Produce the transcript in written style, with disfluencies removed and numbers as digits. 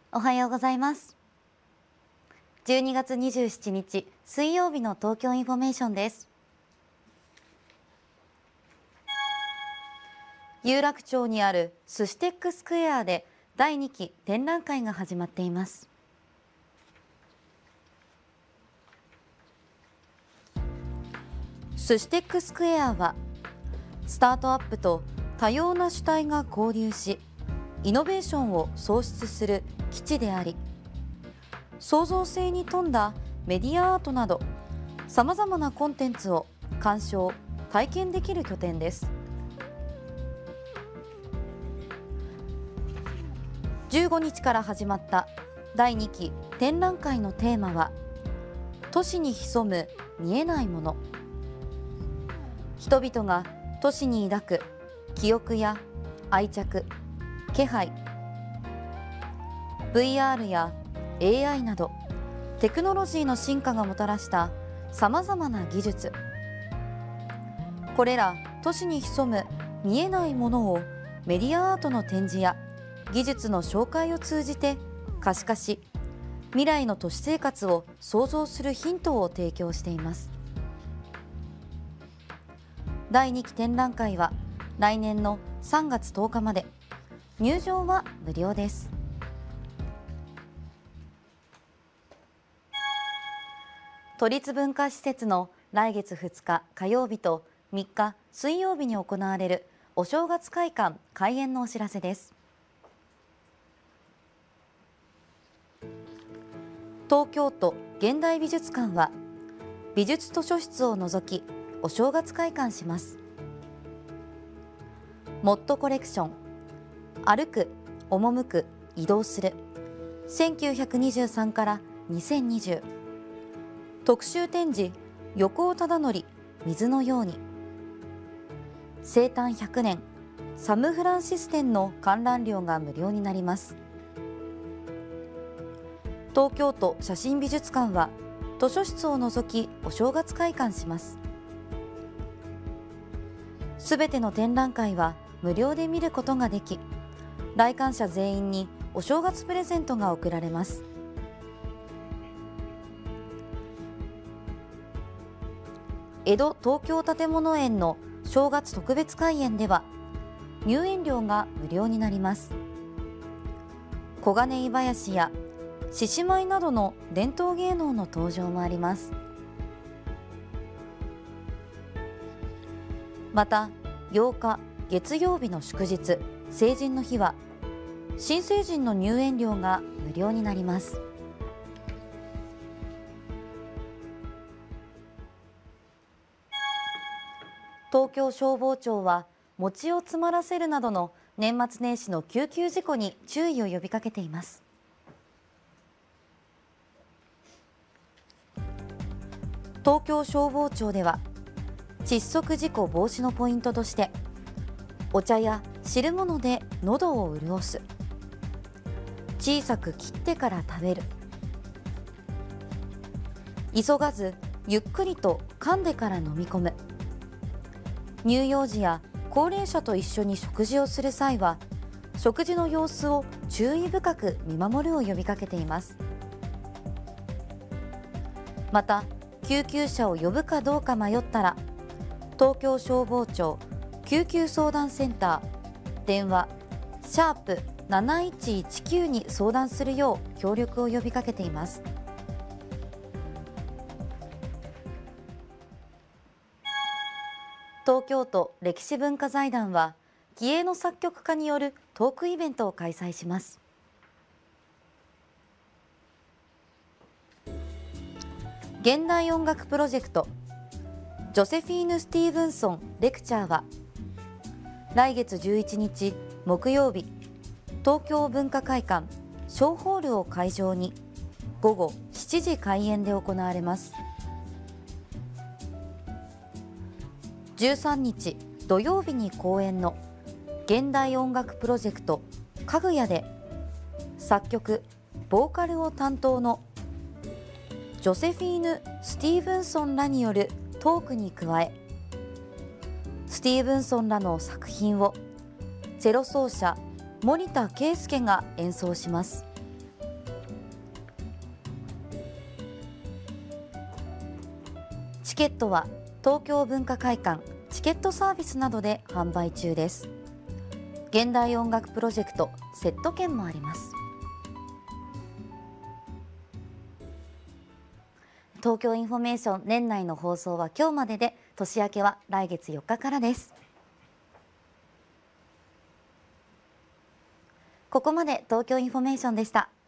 おはようございます。12月27日水曜日の東京インフォメーションです。有楽町にある寿司テックスクエアで第2期展覧会が始まっています。寿司テックスクエアはスタートアップと多様な主体が交流し、イノベーションを創出する基地であり、創造性に富んだメディアアートなどさまざまなコンテンツを鑑賞・体験できる拠点です。15日から始まった第2期展覧会のテーマは、都市に潜む見えないもの。人々が都市に抱く記憶や愛着、気配、VR や AI などテクノロジーの進化がもたらしたさまざまな技術、これら都市に潜む見えないものをメディアアートの展示や技術の紹介を通じて可視化し、未来の都市生活を創造するヒントを提供しています。第2期展覧会は来年の3月10日まで、入場は無料です。都立文化施設の来月2日火曜日と3日水曜日に行われるお正月会館開園のお知らせです。東京都現代美術館は美術図書室を除きお正月開館します。モットコレクション、歩く、赴く、移動する、1923から2020、特集展示、横尾忠則、水のように、生誕100年、サム・フランシス展の観覧料が無料になります。東京都写真美術館は図書室を除きお正月開館します。すべての展覧会は無料で見ることができ、来館者全員にお正月プレゼントが贈られます。江戸東京建物園の正月特別開園では入園料が無料になります。小金井囃子や獅子舞などの伝統芸能の登場もあります。また8日月曜日の祝日、成人の日は新成人の入園料が無料になります。東京消防庁は餅を詰まらせるなどの年末年始の救急事故に注意を呼びかけています。東京消防庁では窒息事故防止のポイントとして、お茶や汁物で喉を潤す、小さく切ってから食べる、急がずゆっくりと噛んでから飲み込む、乳幼児や高齢者と一緒に食事をする際は食事の様子を注意深く見守るを呼びかけています。また救急車を呼ぶかどうか迷ったら、東京消防庁救急相談センター電話#7119に相談するよう協力を呼びかけています。東京都歴史文化財団は気鋭の作曲家によるトークイベントを開催します。現代音楽プロジェクトジョセフィーヌ・スティーブンソンレクチャーは来月11日木曜日、東京文化会館小ホールを会場に午後7時開演で行われます。13日土曜日に公演の現代音楽プロジェクトかぐやで作曲・ボーカルを担当のジョセフィーヌ・スティーブンソンらによるトークに加え、スティーブンソンらの作品をチェロ奏者森田圭介が演奏します。 ケットは東京文化会館チケットサービスなどで販売中です。現代音楽プロジェクトセット券もあります。東京インフォメーション年内の放送は今日までで、年明けは来月4日からです。ここまで東京インフォメーションでした。